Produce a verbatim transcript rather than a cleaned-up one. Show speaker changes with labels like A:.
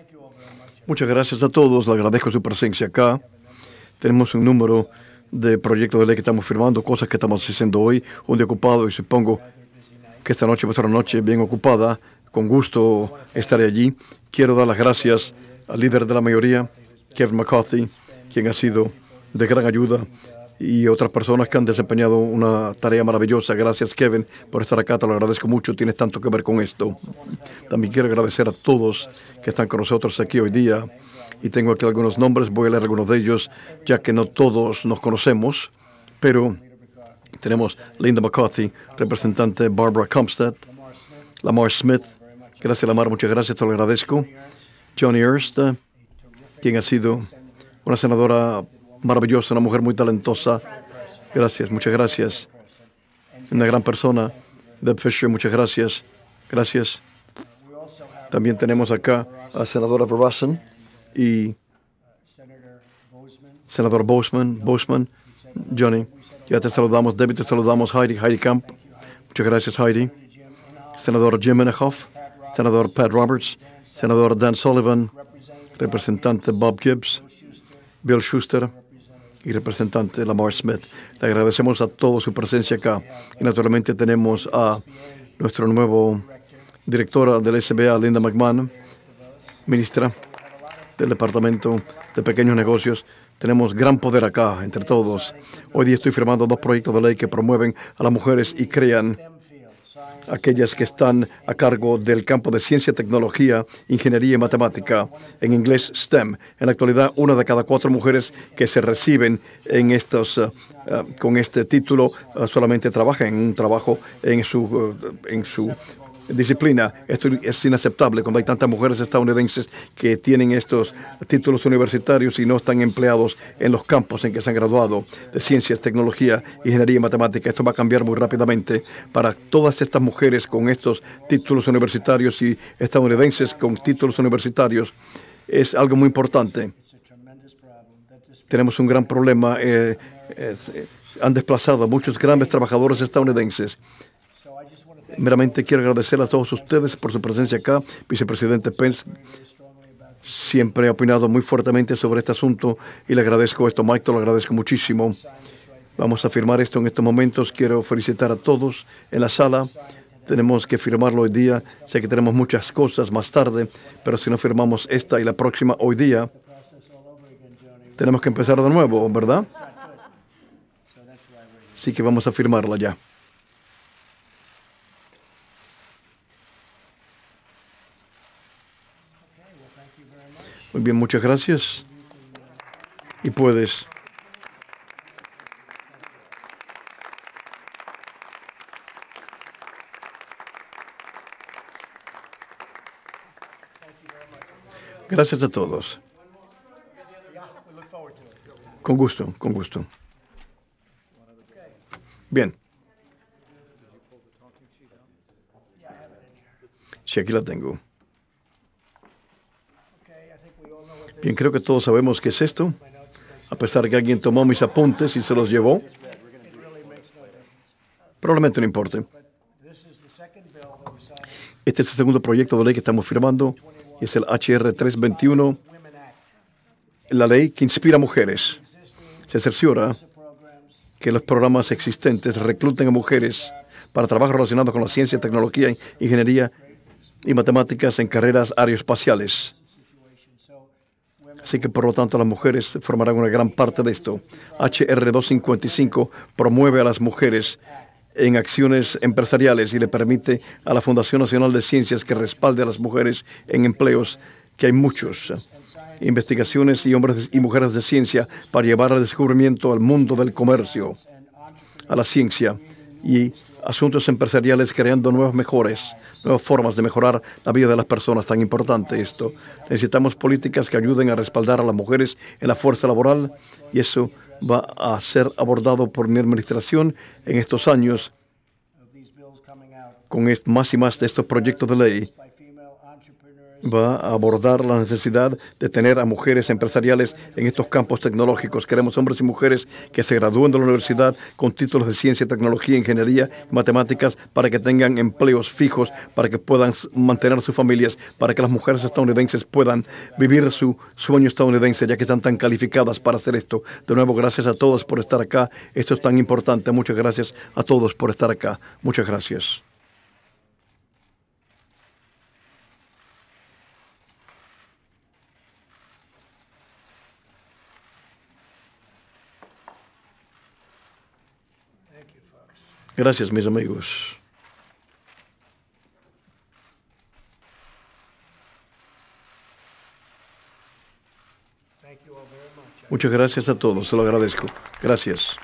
A: Muchas gracias a todos. Le agradezco su presencia acá. Tenemos un número de proyectos de ley que estamos firmando, cosas que estamos haciendo hoy, un día ocupado, y supongo que esta noche va a ser una noche bien ocupada. Con gusto estaré allí. Quiero dar las gracias al líder de la mayoría, Kevin McCarthy, quien ha sido de gran ayuda, y otras personas que han desempeñado una tarea maravillosa. Gracias, Kevin, por estar acá. Te lo agradezco mucho. Tienes tanto que ver con esto. También quiero agradecer a todos que están con nosotros aquí hoy día. Y tengo aquí algunos nombres. Voy a leer algunos de ellos, ya que no todos nos conocemos. Pero tenemos Linda McCarthy, representante Barbara Comstead, Lamar Smith. Gracias, Lamar. Muchas gracias. Te lo agradezco. Johnny Ernst, quien ha sido una senadora maravillosa, una mujer muy talentosa. Gracias, muchas gracias. Una gran persona. Deb Fisher, muchas gracias. Gracias. También tenemos acá a senadora Verrassen y senador Boseman. Boseman, Johnny, ya te saludamos. Debbie, te saludamos. Heidi, Heidi Camp. Muchas gracias, Heidi. Senador Jim Inhofe, senador Pat Roberts, senador Dan Sullivan, representante Bob Gibbs, Bill Schuster y representante Lamar Smith. Le agradecemos a todos su presencia acá. Y naturalmente tenemos a nuestro nuevo directora del S B A, Linda McMahon, ministra del Departamento de Pequeños Negocios. Tenemos gran poder acá entre todos. Hoy día estoy firmando dos proyectos de ley que promueven a las mujeres y crean aquellas que están a cargo del campo de ciencia, tecnología, ingeniería y matemática, en inglés STEM. En la actualidad, una de cada cuatro mujeres que se reciben en estos, uh, uh, con este título uh, solamente trabajan en un trabajo en su, uh, en su disciplina. Esto es inaceptable cuando hay tantas mujeres estadounidenses que tienen estos títulos universitarios y no están empleados en los campos en que se han graduado de ciencias, tecnología, ingeniería y matemática. Esto va a cambiar muy rápidamente para todas estas mujeres con estos títulos universitarios y estadounidenses con títulos universitarios. Es algo muy importante. Tenemos un gran problema. Eh, eh, han desplazado a muchos grandes trabajadores estadounidenses. Meramente quiero agradecer a todos ustedes por su presencia acá. Vicepresidente Pence siempre ha opinado muy fuertemente sobre este asunto y le agradezco esto. Mike, te lo agradezco muchísimo. Vamos a firmar esto en estos momentos. Quiero felicitar a todos en la sala. Tenemos que firmarlo hoy día. Sé que tenemos muchas cosas más tarde, pero si no firmamos esta y la próxima hoy día, tenemos que empezar de nuevo, ¿verdad? Así que vamos a firmarla ya. Muy bien, muchas gracias. Y puedes. Gracias a todos. Con gusto, con gusto. Bien. Sí, aquí la tengo. Bien, creo que todos sabemos qué es esto, a pesar de que alguien tomó mis apuntes y se los llevó. Probablemente no importe. Este es el segundo proyecto de ley que estamos firmando, y es el H R trescientos veintiuno, la ley que inspira a mujeres. Se cerciora que los programas existentes recluten a mujeres para trabajo relacionado con la ciencia, tecnología, ingeniería y matemáticas en carreras aeroespaciales. Así que, por lo tanto, las mujeres formarán una gran parte de esto. H R doscientos cincuenta y cinco promueve a las mujeres en acciones empresariales y le permite a la Fundación Nacional de Ciencias que respalde a las mujeres en empleos, que hay muchos, investigaciones y hombres y mujeres de ciencia para llevar el descubrimiento al mundo del comercio, a la ciencia y asuntos empresariales, creando nuevas mejores, nuevas formas de mejorar la vida de las personas. Tan importante esto. Necesitamos políticas que ayuden a respaldar a las mujeres en la fuerza laboral, y eso va a ser abordado por mi administración en estos años con más y más de estos proyectos de ley va a abordar la necesidad de tener a mujeres empresariales en estos campos tecnológicos. Queremos hombres y mujeres que se gradúen de la universidad con títulos de ciencia, tecnología, ingeniería, matemáticas, para que tengan empleos fijos, para que puedan mantener sus familias, para que las mujeres estadounidenses puedan vivir su sueño estadounidense, ya que están tan calificadas para hacer esto. De nuevo, gracias a todos por estar acá. Esto es tan importante. Muchas gracias a todos por estar acá. Muchas gracias. Gracias, mis amigos. Muchas gracias a todos, se lo agradezco. Gracias.